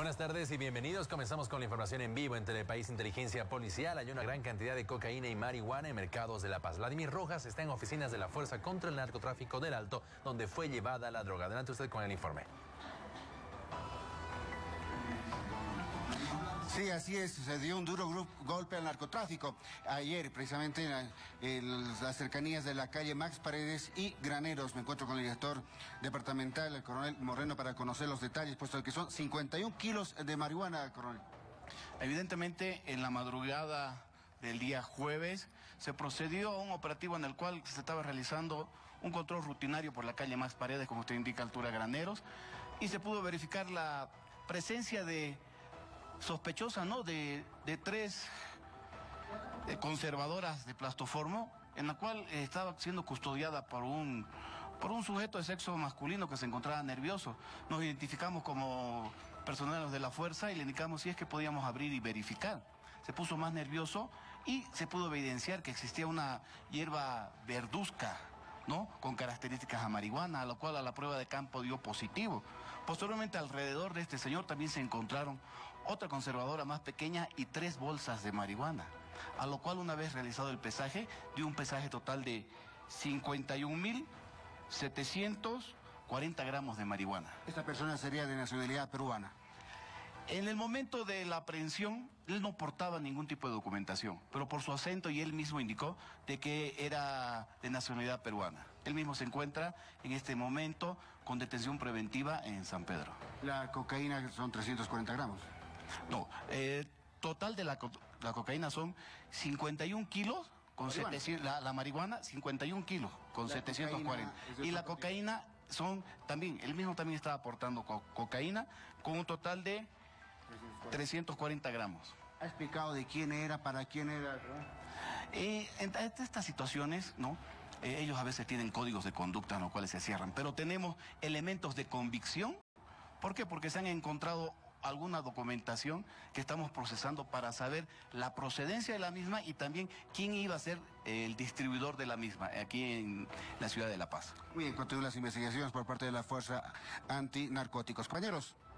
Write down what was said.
Buenas tardes y bienvenidos. Comenzamos con la información en vivo en Telepaís Inteligencia Policial. Hay una gran cantidad de cocaína y marihuana en mercados de La Paz. Vladimir Rojas está en oficinas de la Fuerza contra el Narcotráfico del Alto, donde fue llevada la droga. Adelante usted con el informe. Sí, así es, se dio un duro golpe al narcotráfico ayer, precisamente en las cercanías de la calle Max Paredes y Graneros. Me encuentro con el director departamental, el coronel Moreno, para conocer los detalles, puesto que son 51 kilos de marihuana, coronel. Evidentemente, en la madrugada del día jueves se procedió a un operativo en el cual se estaba realizando un control rutinario por la calle Max Paredes, como usted indica, altura Graneros, y se pudo verificar la presencia de sospechosa, ¿no?, de tres conservadoras de plastoformo, en la cual estaba siendo custodiada por un sujeto de sexo masculino que se encontraba nervioso. Nos identificamos como personeros de la fuerza y le indicamos si es que podíamos abrir y verificar. Se puso más nervioso y se pudo evidenciar que existía una hierba verduzca, ¿no?, con características a marihuana, a lo cual a la prueba de campo dio positivo. Posteriormente, alrededor de este señor también se encontraron otra conservadora más pequeña y 3 bolsas de marihuana, a lo cual, una vez realizado el pesaje, dio un pesaje total de 51.740 gramos de marihuana. Esta persona sería de nacionalidad peruana. En el momento de la aprehensión, él no portaba ningún tipo de documentación, pero por su acento y él mismo indicó de que era de nacionalidad peruana. Él mismo se encuentra en este momento con detención preventiva en San Pedro. La cocaína son 340 gramos. No, total de la cocaína son 51 kilos con 700, la marihuana 51 kilos con 740. Y la cocaína son también, él mismo también estaba aportando cocaína con un total de 340 gramos. ¿Ha explicado de quién era, para quién era? En estas situaciones, ¿no?, ellos a veces tienen códigos de conducta en los cuales se cierran, pero tenemos elementos de convicción. ¿Por qué? Porque se han encontrado alguna documentación que estamos procesando para saber la procedencia de la misma y también quién iba a ser el distribuidor de la misma aquí en la ciudad de La Paz. Muy bien, continúan las investigaciones por parte de la Fuerza Antinarcóticos. Compañeros.